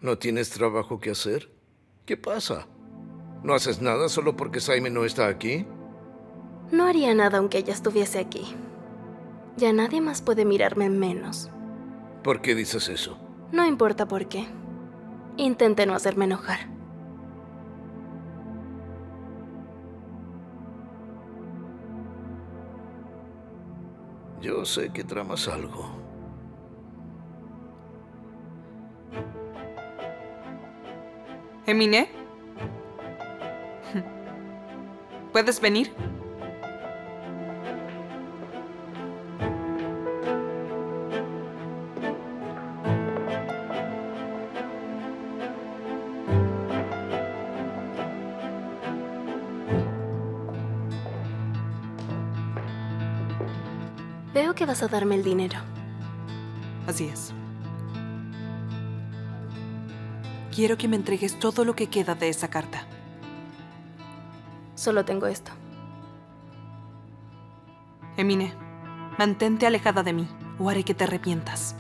¿No tienes trabajo que hacer? ¿Qué pasa? ¿No haces nada solo porque Simon no está aquí? No haría nada aunque ella estuviese aquí. Ya nadie más puede mirarme menos. ¿Por qué dices eso? No importa por qué. Intente no hacerme enojar. Yo sé que tramas algo. ¿Emine? ¿Puedes venir? Veo que vas a darme el dinero. Así es. Quiero que me entregues todo lo que queda de esa carta. Solo tengo esto. Emine, mantente alejada de mí o haré que te arrepientas.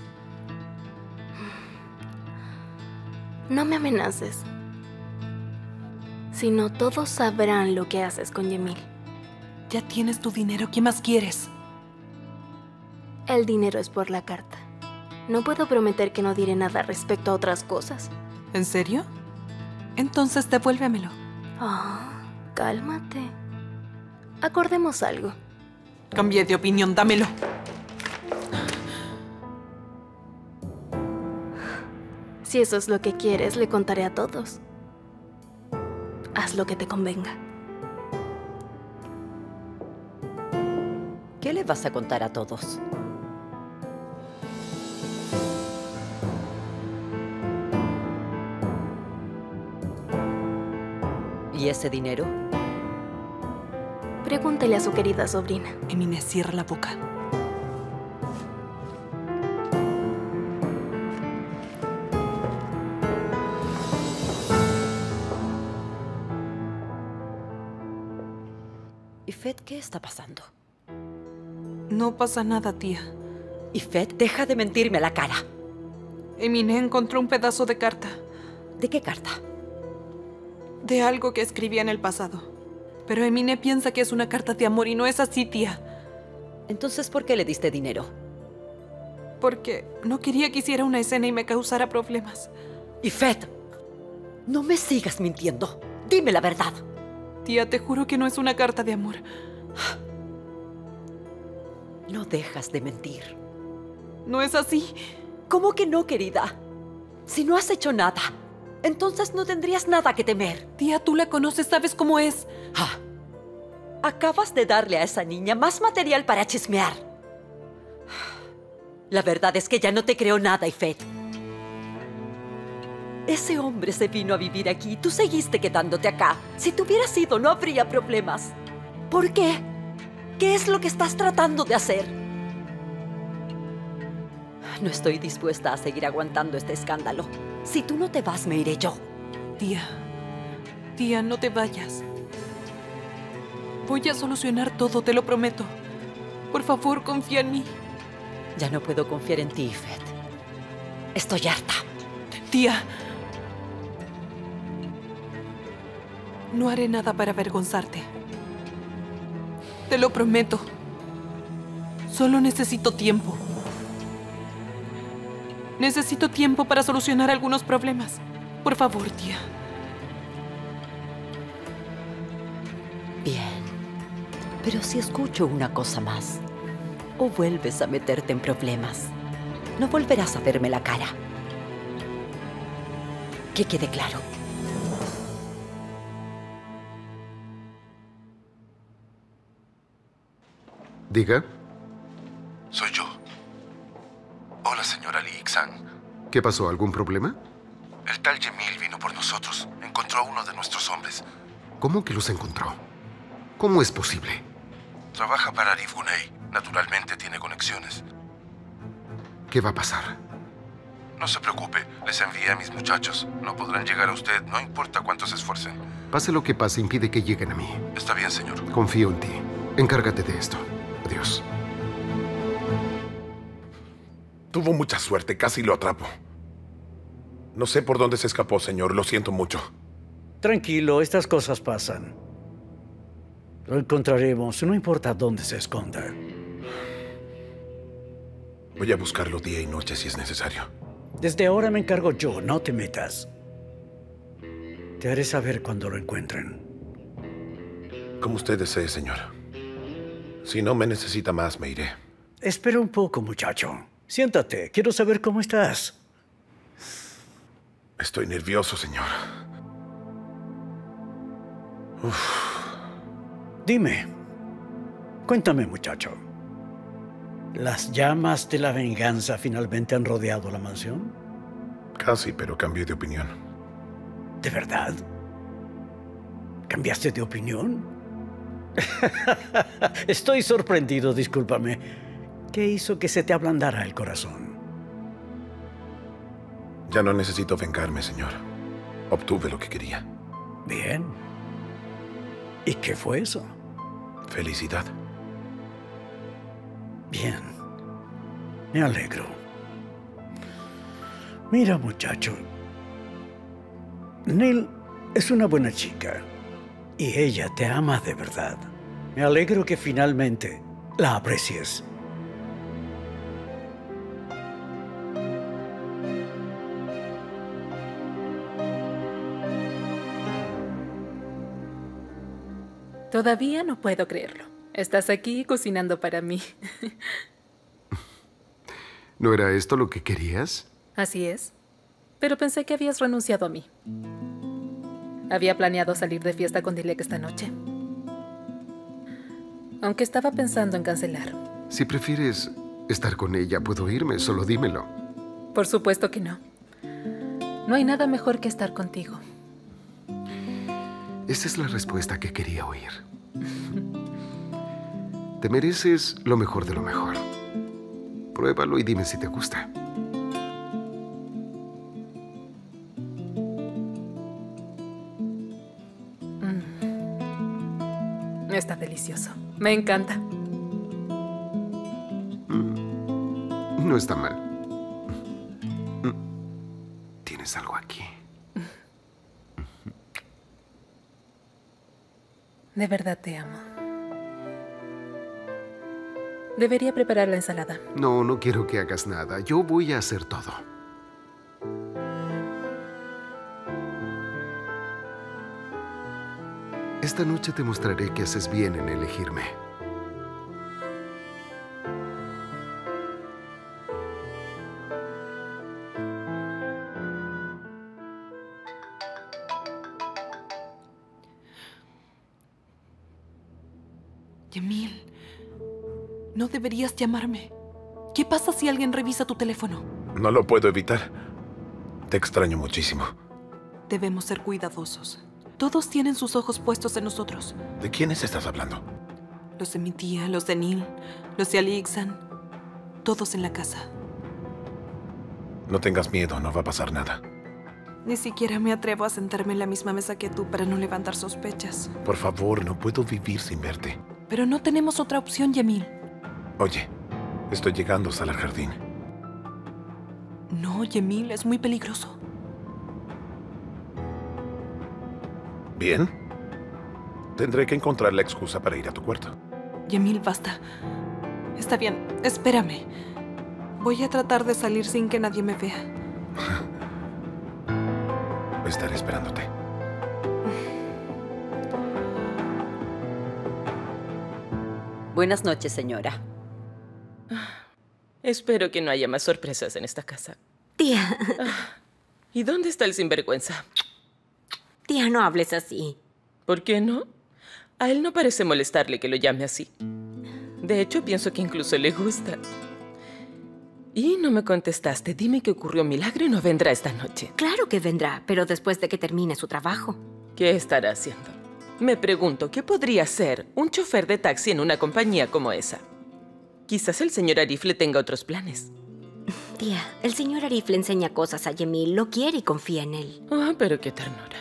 No me amenaces. Si no, todos sabrán lo que haces con Yemil. Ya tienes tu dinero, ¿qué más quieres? El dinero es por la carta. No puedo prometer que no diré nada respecto a otras cosas. ¿En serio? Entonces devuélvemelo. Cálmate. Acordemos algo. Cambié de opinión, dámelo. Si eso es lo que quieres, le contaré a todos. Haz lo que te convenga. ¿Qué le vas a contar a todos? ¿Y ese dinero? Pregúntele a su querida sobrina. Emine, cierra la boca. Ifet, ¿qué está pasando? No pasa nada, tía. Ifet, deja de mentirme a la cara. Emine encontró un pedazo de carta. ¿De qué carta? De algo que escribía en el pasado. Pero Emine piensa que es una carta de amor y no es así, tía. Entonces, ¿por qué le diste dinero? Porque no quería que hiciera una escena y me causara problemas. Ifet, no me sigas mintiendo. Dime la verdad. Tía, te juro que no es una carta de amor. No dejas de mentir. No es así. ¿Cómo que no, querida? Si no has hecho nada, entonces no tendrías nada que temer. Tía, tú la conoces, sabes cómo es. Acabas de darle a esa niña más material para chismear. La verdad es que ya no te creo nada, Ifet. Ese hombre se vino a vivir aquí y tú seguiste quedándote acá. Si te hubieras ido, no habría problemas. ¿Por qué? ¿Qué es lo que estás tratando de hacer? No estoy dispuesta a seguir aguantando este escándalo. Si tú no te vas, me iré yo. Tía, no te vayas. Voy a solucionar todo, te lo prometo. Por favor, confía en mí. Ya no puedo confiar en ti, Ifet. Estoy harta. Tía. No haré nada para avergonzarte. Te lo prometo. Solo necesito tiempo. Necesito tiempo para solucionar algunos problemas. Por favor, tía. Bien. Pero si escucho una cosa más, o vuelves a meterte en problemas, no volverás a verme la cara. Que quede claro. Diga. Soy yo. Hola, señora Lee Ik-san. ¿Qué pasó? ¿Algún problema? El tal Yemil vino por nosotros. Encontró a uno de nuestros hombres. ¿Cómo que los encontró? ¿Cómo es posible? Trabaja para Arif Gunei. Naturalmente tiene conexiones. ¿Qué va a pasar? No se preocupe. Les envié a mis muchachos. No podrán llegar a usted, no importa cuánto se esfuercen. Pase lo que pase, impide que lleguen a mí. Está bien, señor. Confío en ti. Encárgate de esto. Adiós. Tuvo mucha suerte, casi lo atrapo. No sé por dónde se escapó, señor. Lo siento mucho. Tranquilo, estas cosas pasan. Lo encontraremos, no importa dónde se esconda. Voy a buscarlo día y noche si es necesario. Desde ahora me encargo yo, no te metas. Te haré saber cuando lo encuentren. Como usted desee, señor. Si no me necesita más, me iré. Espera un poco, muchacho. Siéntate, quiero saber cómo estás. Estoy nervioso, señor. Dime, cuéntame, muchacho. ¿Las llamas de la venganza finalmente han rodeado la mansión? Casi, pero cambié de opinión. ¿De verdad? ¿Cambiaste de opinión? Estoy sorprendido, discúlpame. ¿Qué hizo que se te ablandara el corazón? Ya no necesito vengarme, señor. Obtuve lo que quería. Bien. ¿Y qué fue eso? Felicidad. Bien. Me alegro. Mira, muchacho. Neil es una buena chica. Y ella te ama de verdad. Me alegro que finalmente la aprecies. Todavía no puedo creerlo. Estás aquí cocinando para mí. ¿No era esto lo que querías? Así es. Pero pensé que habías renunciado a mí. Había planeado salir de fiesta con Dilek esta noche. Aunque estaba pensando en cancelar. Si prefieres estar con ella, puedo irme, solo dímelo. Por supuesto que no. No hay nada mejor que estar contigo. Esa es la respuesta que quería oír. Te mereces lo mejor de lo mejor. Pruébalo y dime si te gusta. Está delicioso. Me encanta. No está mal. Tienes algo aquí. De verdad te amo. Debería preparar la ensalada. No, no quiero que hagas nada. Yo voy a hacer todo. Esta noche te mostraré que haces bien en elegirme. Yamil, no deberías llamarme. ¿Qué pasa si alguien revisa tu teléfono? No lo puedo evitar. Te extraño muchísimo. Debemos ser cuidadosos. Todos tienen sus ojos puestos en nosotros. ¿De quiénes estás hablando? Los de mi tía, los de Neil, los de Ali Iksan. Todos en la casa. No tengas miedo, no va a pasar nada. Ni siquiera me atrevo a sentarme en la misma mesa que tú para no levantar sospechas. Por favor, no puedo vivir sin verte. Pero no tenemos otra opción, Yamil. Oye, estoy llegando hasta el jardín. No, Yamil, es muy peligroso. ¿Bien? Tendré que encontrar la excusa para ir a tu cuarto. Yamil, basta. Está bien, espérame. Voy a tratar de salir sin que nadie me vea. Estaré esperándote. Buenas noches, señora. Espero que no haya más sorpresas en esta casa. Tía, ¿Y dónde está el sinvergüenza? tía, no hables así. ¿Por qué no? A él no parece molestarle que lo llame así. De hecho, pienso que incluso le gusta. Y no me contestaste. Dime qué ocurrió milagro y no vendrá esta noche. Claro que vendrá, pero después de que termine su trabajo. ¿Qué estará haciendo? Me pregunto, ¿qué podría hacer un chofer de taxi en una compañía como esa? Quizás el señor Arif le tenga otros planes. Tía, el señor Arif le enseña cosas a Yamil, lo quiere y confía en él. Oh, pero qué ternura.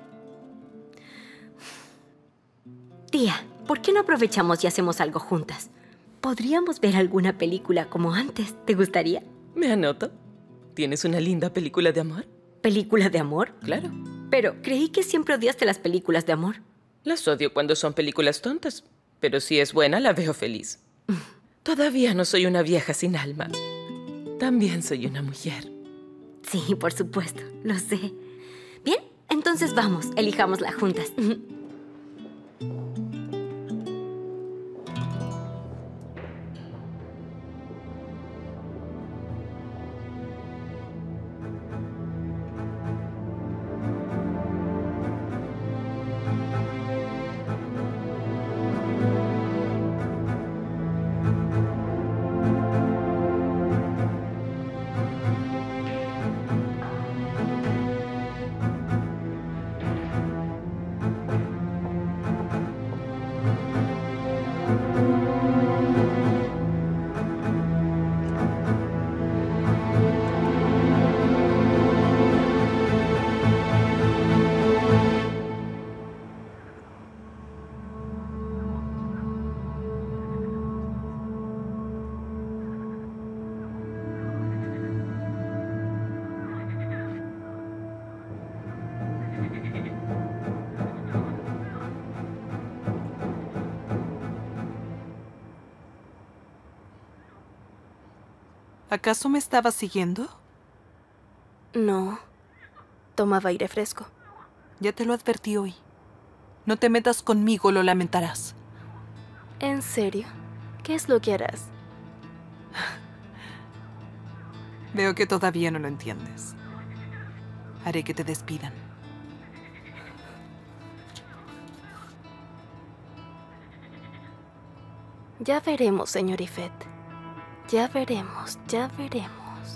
Tía, ¿por qué no aprovechamos y hacemos algo juntas? Podríamos ver alguna película como antes. ¿Te gustaría? Me anoto. ¿Tienes una linda película de amor? ¿Película de amor? Claro. Pero creí que siempre odiaste las películas de amor. Las odio cuando son películas tontas, pero si es buena la veo feliz. Todavía no soy una vieja sin alma. También soy una mujer. Sí, por supuesto, lo sé. Bien, entonces vamos, elijámosla juntas. ¿Acaso me estabas siguiendo? No. Tomaba aire fresco. Ya te lo advertí hoy. No te metas conmigo, lo lamentarás. ¿En serio? ¿Qué es lo que harás? Veo que todavía no lo entiendes. Haré que te despidan. Ya veremos, señor Yfet. Ya veremos, ya veremos.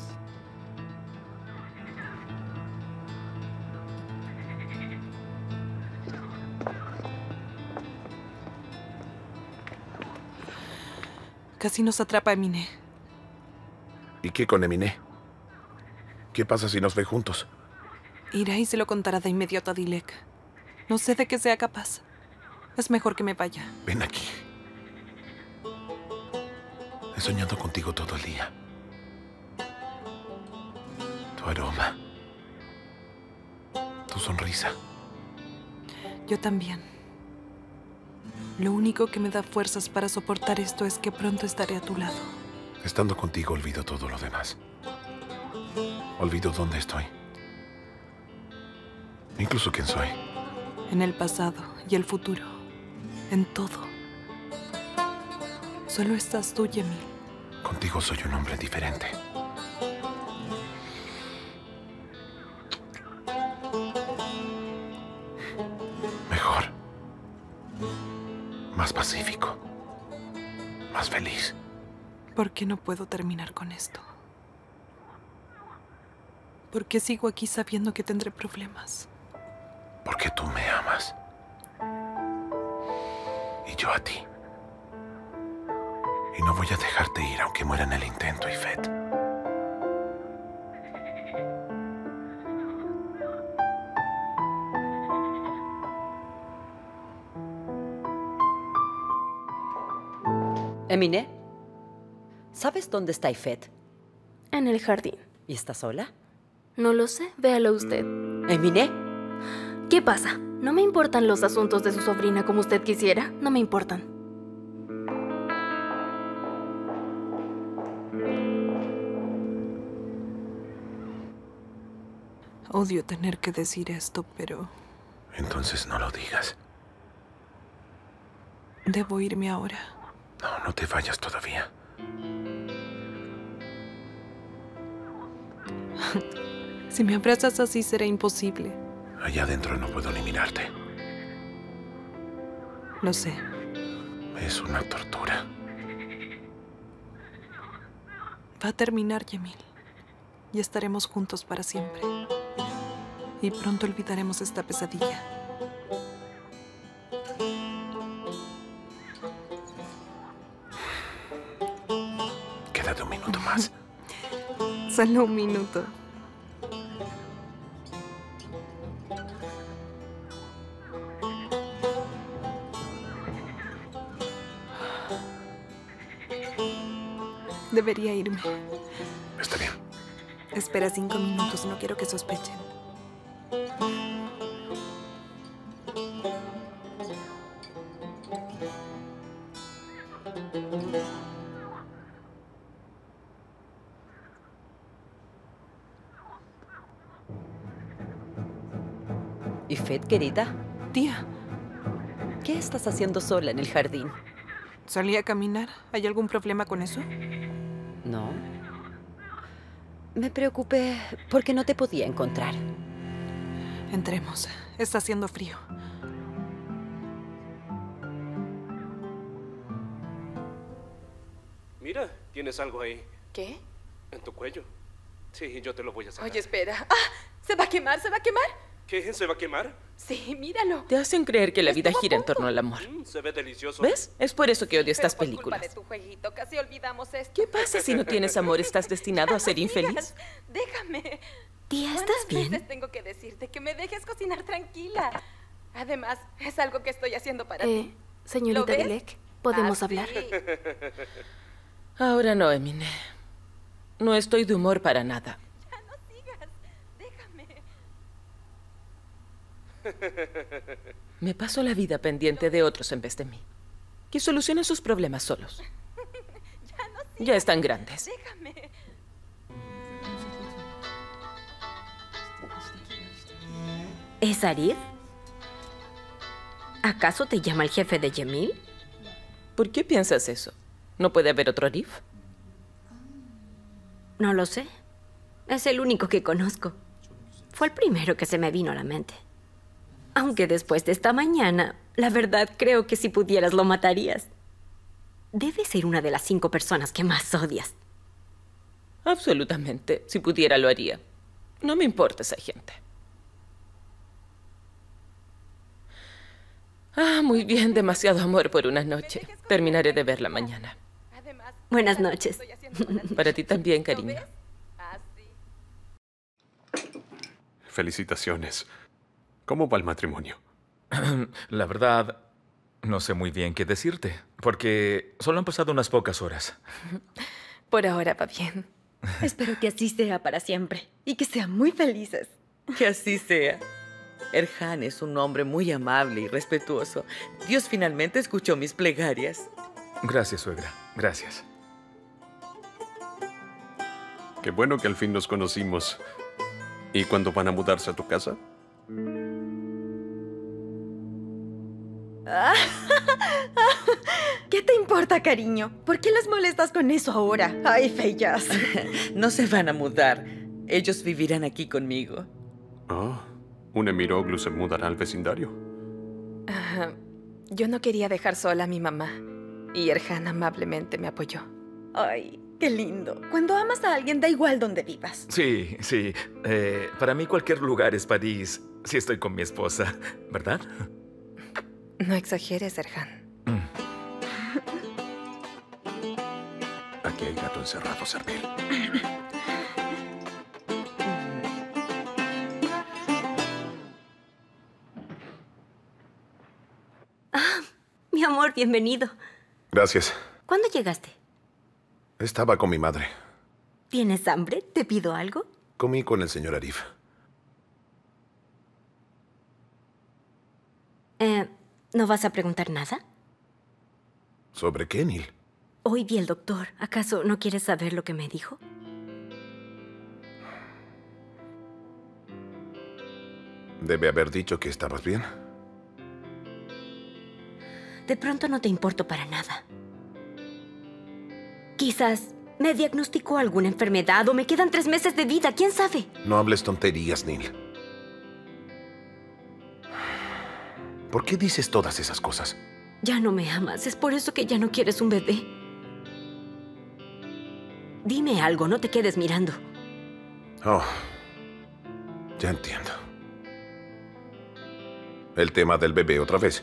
Casi nos atrapa Eminé. ¿Y qué con Eminé? ¿Qué pasa si nos ve juntos? Irá y se lo contará de inmediato a Dilek. No sé de qué sea capaz. Es mejor que me vaya. Ven aquí. He soñado contigo todo el día. Tu aroma. Tu sonrisa. Yo también. Lo único que me da fuerzas para soportar esto es que pronto estaré a tu lado. Estando contigo olvido todo lo demás. Olvido dónde estoy. Incluso quién soy. En el pasado y el futuro. En todo. Solo estás tú, Yemil. Contigo soy un hombre diferente. Mejor. Más pacífico. Más feliz. ¿Por qué no puedo terminar con esto? ¿Por qué sigo aquí sabiendo que tendré problemas? Porque tú me amas. Y yo a ti. Y no voy a dejarte ir aunque muera en el intento, Yfet. Eminé, ¿sabes dónde está Yfet? En el jardín. ¿Y está sola? No lo sé, véalo usted. ¿Eminé? ¿Qué pasa? No me importan los asuntos de su sobrina como usted quisiera. No me importan. Odio tener que decir esto, pero... Entonces no lo digas. Debo irme ahora. No, no te vayas todavía. Si me abrazas así será imposible. Allá adentro no puedo ni mirarte. Lo sé. Es una tortura. Va a terminar, Yemil. Y estaremos juntos para siempre. Y pronto olvidaremos esta pesadilla. Quédate un minuto más. Solo un minuto. Debería irme. Está bien. Espera 5 minutos, no quiero que sospechen. Ifet, querida, Tía, ¿qué estás haciendo sola en el jardín? salí a caminar. ¿Hay algún problema con eso? No. Me preocupé porque no te podía encontrar. Entremos. Está haciendo frío. Mira, tienes algo ahí, ¿Qué? en tu cuello. Sí, yo te lo voy a sacar. Oye, espera. ¡Ah! ¿Se va a quemar? ¿Se va a quemar? ¿Qué? ¿Se va a quemar? Sí, míralo. Te hacen creer que la vida gira en torno al amor. Se ve delicioso. ¿Ves? Es por eso que odio estas Pero por culpa películas. de tu jueguito, casi olvidamos esto. ¿Qué pasa si no tienes amor? ¿Estás destinado a ser No infeliz? sigas. Déjame. Tía, ¿estás ¿Cuántas bien? veces tengo que decirte que me dejes cocinar tranquila? Además, es algo que estoy haciendo para ti. Señorita ¿Lo ves? Dilek, ¿podemos Ah, hablar? sí. Ahora no, Emine. No estoy de humor para nada. Ya no sigas. Déjame. Me paso la vida pendiente de otros en vez de mí. Que solucionen sus problemas solos. Ya están grandes. Déjame. ¿Es Arif? ¿Acaso te llama el jefe de Yemil? ¿Por qué piensas eso? ¿No puede haber otro Arif? No lo sé. Es el único que conozco. Fue el primero que se me vino a la mente. Aunque después de esta mañana, la verdad creo que si pudieras lo matarías. Debe ser una de las 5 personas que más odias. Absolutamente. Si pudiera, lo haría. No me importa esa gente. Ah, muy bien. Demasiado amor por una noche. Terminaré de verla mañana. Buenas noches. Para ti también, cariño. Felicitaciones. ¿Cómo va el matrimonio? La verdad, no sé muy bien qué decirte, porque solo han pasado unas pocas horas. Por ahora va bien. Espero que así sea para siempre y que sean muy felices. Que así sea. Erhan es un hombre muy amable y respetuoso. Dios finalmente escuchó mis plegarias. Gracias, suegra. Gracias. Qué bueno que al fin nos conocimos. ¿Y cuándo van a mudarse a tu casa? ¿Qué te importa, cariño? ¿Por qué les molestas con eso ahora? Ay, Feyyaz. No se van a mudar. Ellos vivirán aquí conmigo. Oh, un Emiroglu se mudará al vecindario. Yo no quería dejar sola a mi mamá. Y Erhan amablemente me apoyó. Ay, qué lindo. Cuando amas a alguien da igual donde vivas. Sí, sí. Para mí cualquier lugar es París si estoy con mi esposa, ¿verdad? No exageres, Erhan. Aquí hay gato encerrado, Servil. Ah, mi amor, bienvenido. Gracias. ¿Cuándo llegaste? Estaba con mi madre. ¿Tienes hambre? ¿Te pido algo? Comí con el señor Arif. ¿No vas a preguntar nada? ¿Sobre qué, Neil? Hoy vi al doctor. ¿Acaso no quieres saber lo que me dijo? Debe haber dicho que estabas bien. De pronto no te importo para nada. Quizás me diagnosticó alguna enfermedad o me quedan 3 meses de vida. ¿Quién sabe? No hables tonterías, Neil. ¿Por qué dices todas esas cosas? Ya no me amas. Es por eso que ya no quieres un bebé. Dime algo, no te quedes mirando. Oh, ya entiendo. El tema del bebé otra vez.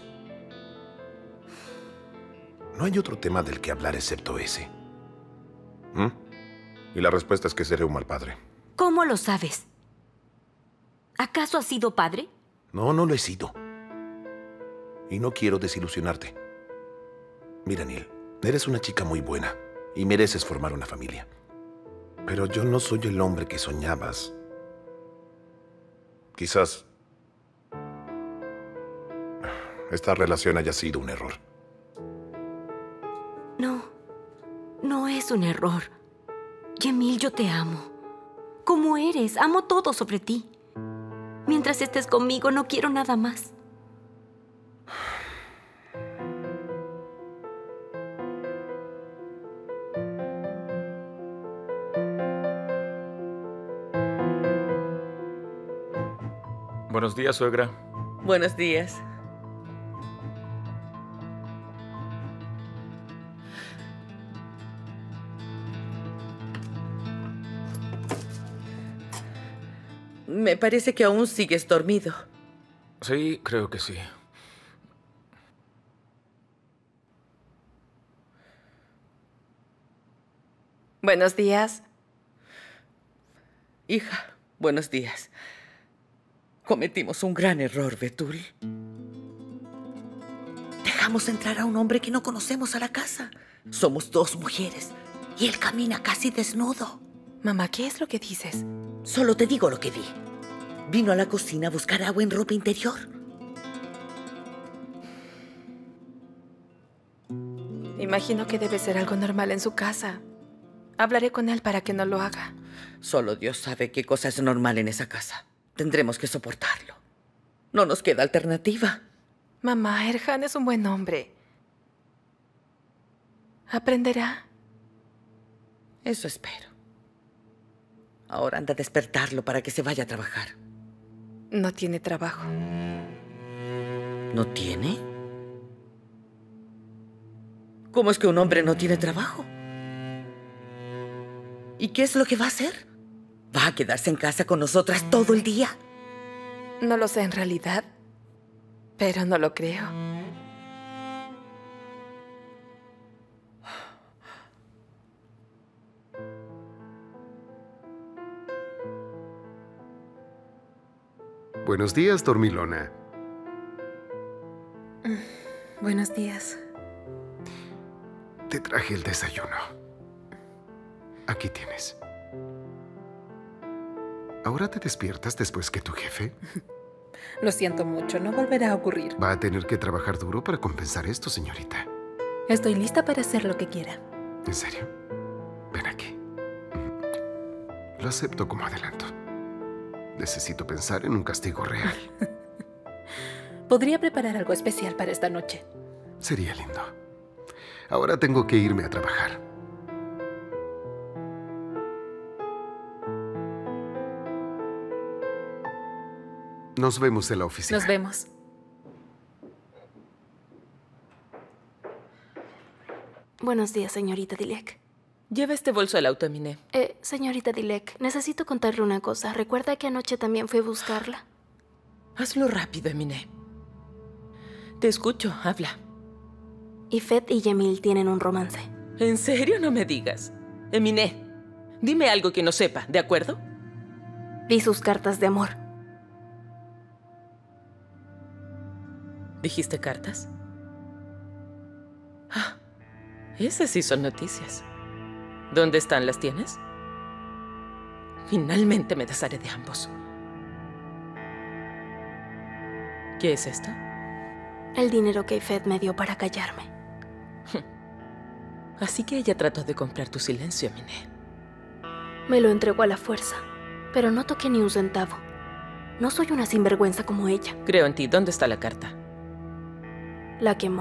No hay otro tema del que hablar excepto ese. ¿Mm? Y la respuesta es que seré un mal padre. ¿Cómo lo sabes? ¿Acaso has sido padre? No, no lo he sido. Y no quiero desilusionarte. Mira, Neil, eres una chica muy buena y mereces formar una familia. Pero yo no soy el hombre que soñabas. Quizás esta relación haya sido un error. No, no es un error. Yemil, yo te amo. Como eres, amo todo sobre ti. Mientras estés conmigo, no quiero nada más. Buenos días, suegra. Buenos días. Me parece que aún sigues dormido. Sí, creo que sí. Buenos días. Hija, buenos días. Cometimos un gran error, Betul. Dejamos entrar a un hombre que no conocemos a la casa. Somos dos mujeres y él camina casi desnudo. Mamá, ¿qué es lo que dices? Solo te digo lo que vi. Vino a la cocina a buscar agua en ropa interior. Imagino que debe ser algo normal en su casa. Hablaré con él para que no lo haga. Solo Dios sabe qué cosa es normal en esa casa. Tendremos que soportarlo. No nos queda alternativa. Mamá, Erhan es un buen hombre. Aprenderá. Eso espero. Ahora anda a despertarlo para que se vaya a trabajar. No tiene trabajo. ¿No tiene? ¿Cómo es que un hombre no tiene trabajo? ¿Y qué es lo que va a hacer? ¿Va a quedarse en casa con nosotras todo el día? No lo sé en realidad, pero no lo creo. Buenos días, dormilona. Buenos días. Te traje el desayuno. Aquí tienes. ¿Ahora te despiertas después que tu jefe? Lo siento mucho, no volverá a ocurrir. Va a tener que trabajar duro para compensar esto, señorita. Estoy lista para hacer lo que quiera. ¿En serio? Ven aquí. Lo acepto como adelanto. Necesito pensar en un castigo real. Podría preparar algo especial para esta noche. Sería lindo. Ahora tengo que irme a trabajar. Nos vemos en la oficina. Nos vemos. Buenos días, señorita Dilek. Lleva este bolso al auto, Emine. Señorita Dilek, necesito contarle una cosa. ¿Recuerda que anoche también fui a buscarla? Hazlo rápido, Emine. Te escucho, habla. Ifet y Yemil tienen un romance. ¿En serio? No me digas. Emine, dime algo que no sepa, ¿de acuerdo? Vi sus cartas de amor. ¿Dijiste cartas? Ah, esas sí son noticias. ¿Dónde están? ¿Las tienes? Finalmente me desharé de ambos. ¿Qué es esto? El dinero que Ifet me dio para callarme. Así que ella trató de comprar tu silencio, Emine. Me lo entregó a la fuerza, pero no toqué ni un centavo. No soy una sinvergüenza como ella. Creo en ti. ¿Dónde está la carta? La quemó.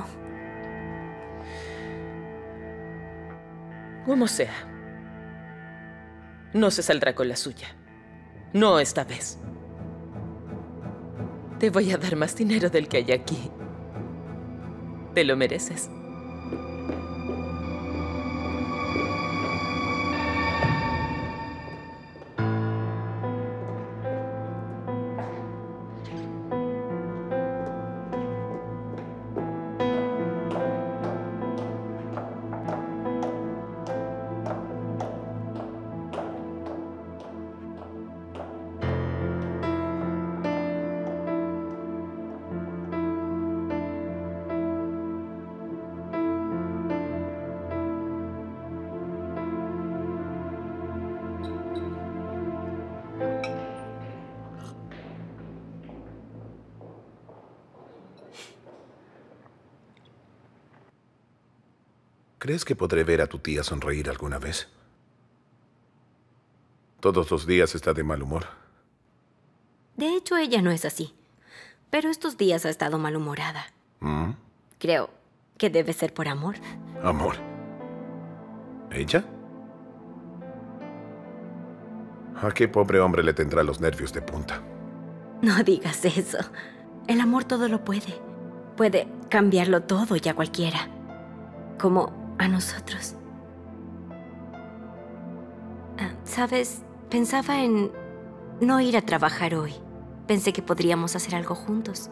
Como sea. No se saldrá con la suya. No esta vez. Te voy a dar más dinero del que hay aquí. Te lo mereces. ¿Crees que podré ver a tu tía sonreír alguna vez? Todos los días está de mal humor. De hecho, ella no es así. Pero estos días ha estado malhumorada. Creo que debe ser por amor. ¿Amor? ¿Ella? ¿A qué pobre hombre le tendrá los nervios de punta? No digas eso. El amor todo lo puede. Puede cambiarlo todo y a cualquiera. Como a nosotros. ¿Sabes? Pensaba en no ir a trabajar hoy. Pensé que podríamos hacer algo juntos.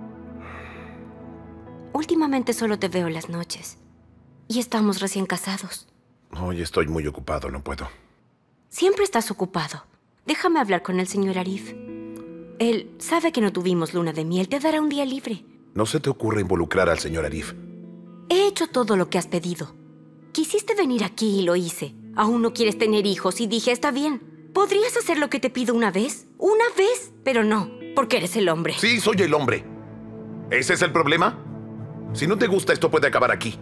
Últimamente solo te veo en las noches. Y estamos recién casados. Hoy estoy muy ocupado, no puedo. Siempre estás ocupado. Déjame hablar con el señor Arif. Él sabe que no tuvimos luna de miel. Te dará un día libre. ¿No se te ocurre involucrar al señor Arif? He hecho todo lo que has pedido. Quisiste venir aquí y lo hice. Aún no quieres tener hijos y dije, está bien. ¿Podrías hacer lo que te pido una vez? ¿Una vez? Pero no, porque eres el hombre. Sí, soy el hombre. ¿Ese es el problema? Si no te gusta, esto puede acabar aquí.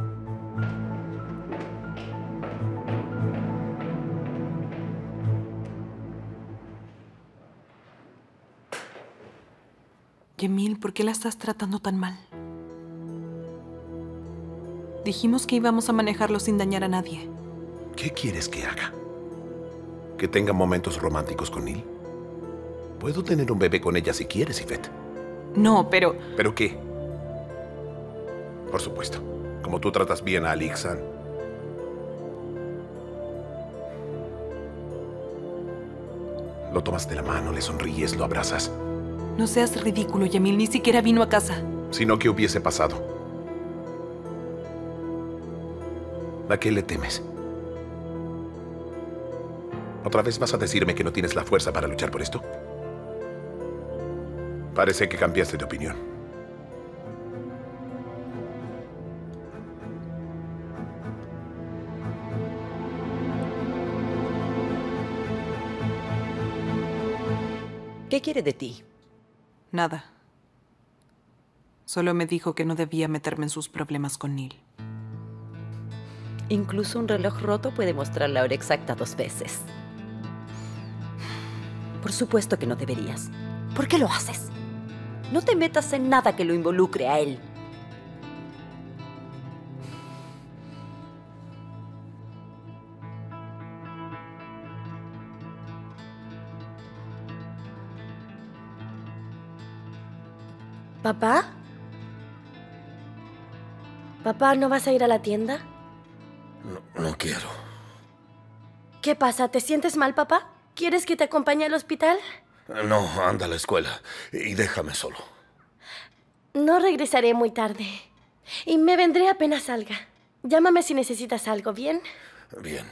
Yemil, ¿por qué la estás tratando tan mal? Dijimos que íbamos a manejarlo sin dañar a nadie. ¿Qué quieres que haga? ¿Que tenga momentos románticos con Neil? Puedo tener un bebé con ella si quieres, Yvette. No, pero... ¿Pero qué? Por supuesto. Como tú tratas bien a Ali Ihsan. Lo tomas de la mano, le sonríes, lo abrazas. No seas ridículo, Yemil. Ni siquiera vino a casa. Sino que hubiese pasado. ¿A qué le temes? ¿Otra vez vas a decirme que no tienes la fuerza para luchar por esto? Parece que cambiaste de opinión. ¿Qué quiere de ti? Nada. Solo me dijo que no debía meterme en sus problemas con Neil. Incluso un reloj roto puede mostrar la hora exacta 2 veces. Por supuesto que no deberías. ¿Por qué lo haces? No te metas en nada que lo involucre a él. ¿Papá? ¿Papá, no vas a ir a la tienda? No quiero. ¿Qué pasa? ¿Te sientes mal, papá? ¿Quieres que te acompañe al hospital? No, anda a la escuela y déjame solo. No regresaré muy tarde. Y me vendré apenas salga. Llámame si necesitas algo, ¿bien? Bien.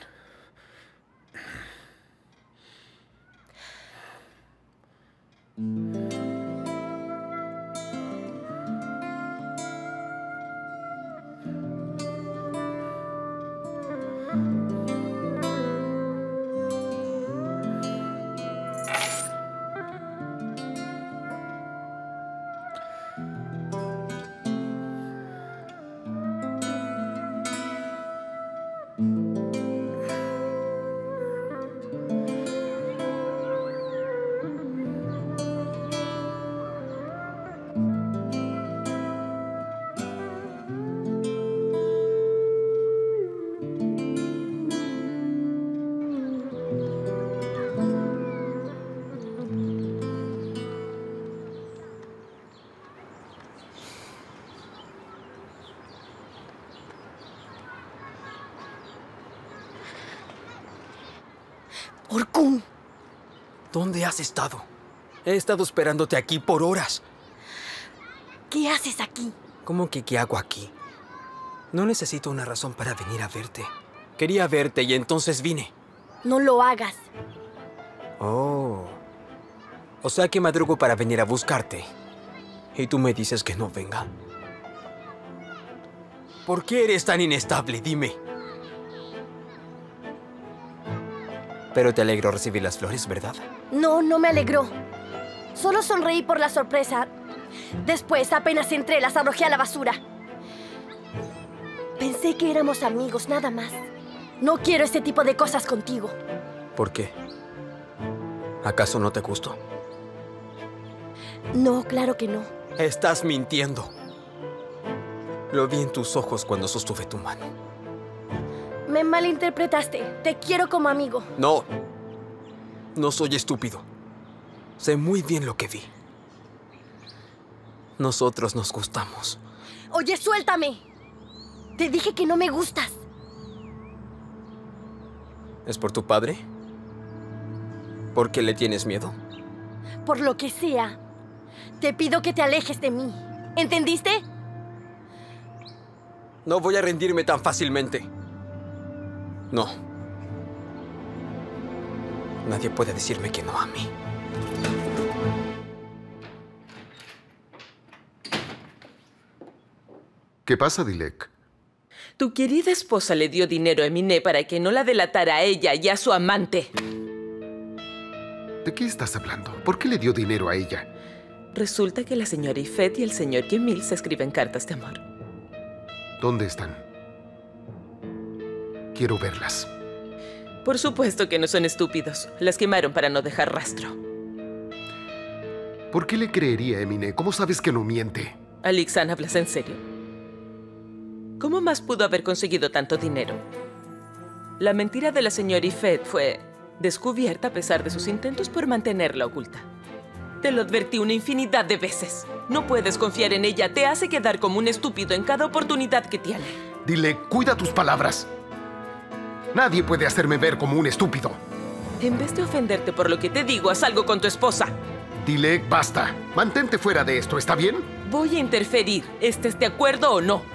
Orkun. ¿Dónde has estado? He estado esperándote aquí por horas. ¿Qué haces aquí? ¿Cómo que qué hago aquí? No necesito una razón para venir a verte. Quería verte y entonces vine. No lo hagas. Oh. O sea que madrugo para venir a buscarte. Y tú me dices que no venga. ¿Por qué eres tan inestable? Dime. Pero te alegró recibir las flores, ¿verdad? No, no me alegró. Solo sonreí por la sorpresa. Después, apenas entré, las arrojé a la basura. Pensé que éramos amigos, nada más. No quiero ese tipo de cosas contigo. ¿Por qué? ¿Acaso no te gustó? No, claro que no. Estás mintiendo. Lo vi en tus ojos cuando sostuve tu mano. Me malinterpretaste. Te quiero como amigo. No. No soy estúpido. Sé muy bien lo que vi. Nosotros nos gustamos. Oye, suéltame. Te dije que no me gustas. ¿Es por tu padre? ¿Por qué le tienes miedo? Por lo que sea, te pido que te alejes de mí. ¿Entendiste? No voy a rendirme tan fácilmente. No. Nadie puede decirme que no a mí. ¿Qué pasa, Dilek? Tu querida esposa le dio dinero a Eminé para que no la delatara a ella y a su amante. ¿De qué estás hablando? ¿Por qué le dio dinero a ella? Resulta que la señora Ifet y el señor Yemil se escriben cartas de amor. ¿Dónde están? Quiero verlas. Por supuesto que no son estúpidos. Las quemaron para no dejar rastro. ¿Por qué le creería a Eminé? ¿Cómo sabes que no miente? Alixan, ¿hablas en serio? ¿Cómo más pudo haber conseguido tanto dinero? La mentira de la señora Ifet fue descubierta a pesar de sus intentos por mantenerla oculta. Te lo advertí una infinidad de veces. No puedes confiar en ella. Te hace quedar como un estúpido en cada oportunidad que tiene. Dilek, cuida tus palabras. Nadie puede hacerme ver como un estúpido. En vez de ofenderte por lo que te digo, haz algo con tu esposa. Dilek, basta. Mantente fuera de esto, ¿está bien? Voy a interferir, estés de acuerdo o no.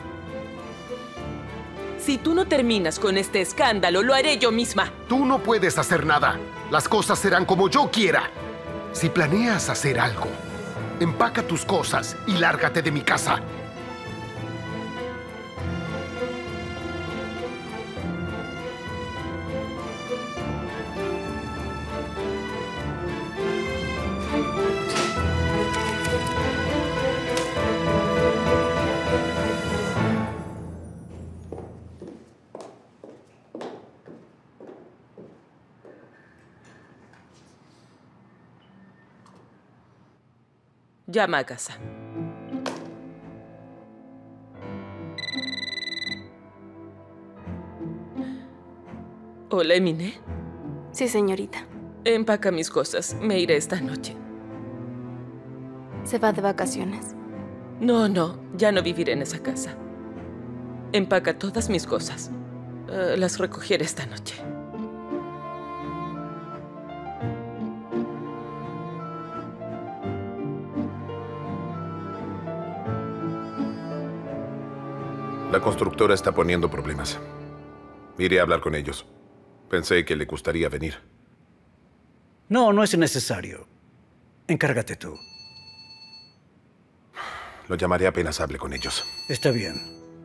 Si tú no terminas con este escándalo, lo haré yo misma. Tú no puedes hacer nada. Las cosas serán como yo quiera. Si planeas hacer algo, empaca tus cosas y lárgate de mi casa. Llama a casa. Hola, Eminé. Sí, señorita. Empaca mis cosas. Me iré esta noche. ¿Se va de vacaciones? No, ya no viviré en esa casa. Empaca todas mis cosas. Las recogeré esta noche. La constructora está poniendo problemas. Iré a hablar con ellos. Pensé que le gustaría venir. No, no es necesario. Encárgate tú. Lo llamaré apenas hable con ellos. Está bien.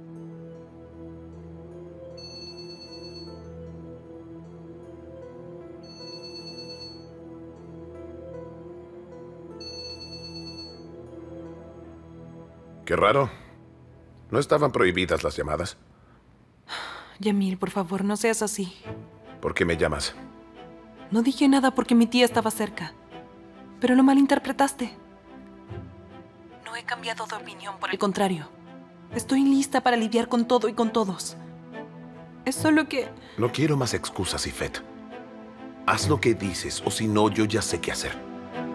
Qué raro. ¿No estaban prohibidas las llamadas? Yemil, por favor, no seas así. ¿Por qué me llamas? No dije nada porque mi tía estaba cerca. Pero lo malinterpretaste. No he cambiado de opinión, por el contrario. Estoy lista para lidiar con todo y con todos. Es solo que... No quiero más excusas, Ifet. Haz lo que dices, o si no, yo ya sé qué hacer.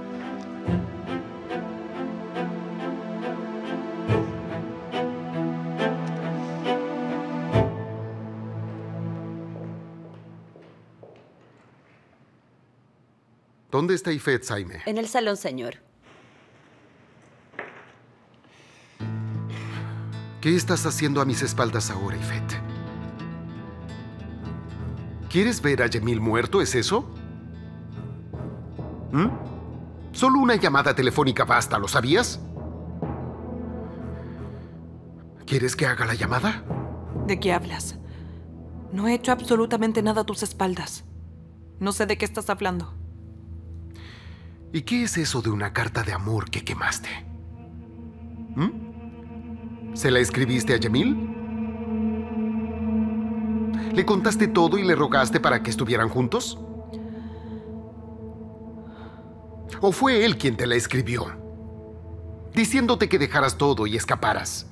¿Dónde está Ifet, Saime? En el salón, señor. ¿Qué estás haciendo a mis espaldas ahora, Ifet? ¿Quieres ver a Yemil muerto, es eso? ¿Mm? Solo una llamada telefónica basta, ¿lo sabías? ¿Quieres que haga la llamada? ¿De qué hablas? No he hecho absolutamente nada a tus espaldas. No sé de qué estás hablando. ¿Y qué es eso de una carta de amor que quemaste? ¿Se la escribiste a Yemil? ¿Le contaste todo y le rogaste para que estuvieran juntos? ¿O fue él quien te la escribió, diciéndote que dejaras todo y escaparas?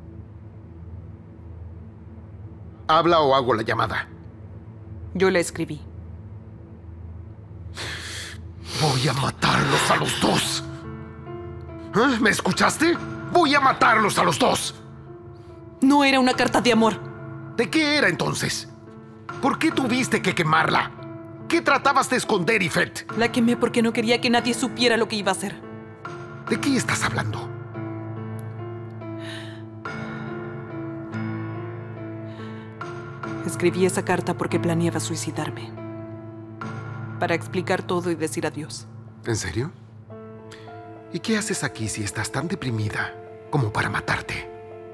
¿Habla o hago la llamada? Yo la escribí. Voy a matarlos a los dos. ¿Eh? ¿Me escuchaste? Voy a matarlos a los dos. No era una carta de amor. ¿De qué era entonces? ¿Por qué tuviste que quemarla? ¿Qué tratabas de esconder, Ifet? La quemé porque no quería que nadie supiera lo que iba a hacer. ¿De qué estás hablando? Escribí esa carta porque planeaba suicidarme. Para explicar todo y decir adiós. ¿En serio? ¿Y qué haces aquí si estás tan deprimida como para matarte?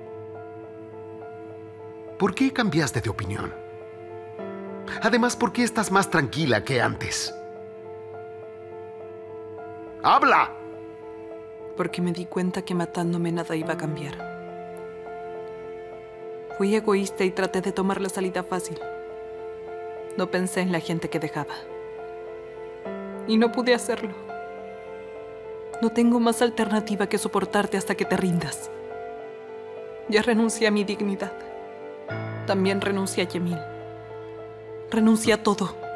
¿Por qué cambiaste de opinión? Además, ¿por qué estás más tranquila que antes? ¡Habla! Porque me di cuenta que matándome nada iba a cambiar. Fui egoísta y traté de tomar la salida fácil. No pensé en la gente que dejaba. Y no pude hacerlo. No tengo más alternativa que soportarte hasta que te rindas. Ya renuncié a mi dignidad. También renuncié a Yemil. Renuncié a todo.